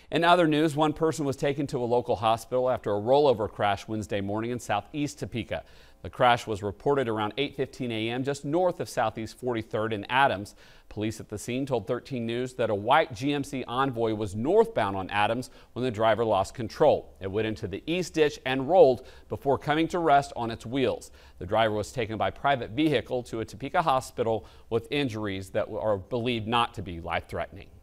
In other news, one person was taken to a local hospital after a rollover crash Wednesday morning in southeast Topeka. The crash was reported around 8:15 a.m. just north of Southeast 43rd in Adams. Police at the scene told 13 News that a white GMC Envoy was northbound on Adams when the driver lost control. It went into the east ditch and rolled before coming to rest on its wheels. The driver was taken by private vehicle to a Topeka hospital with injuries that are believed not to be life-threatening.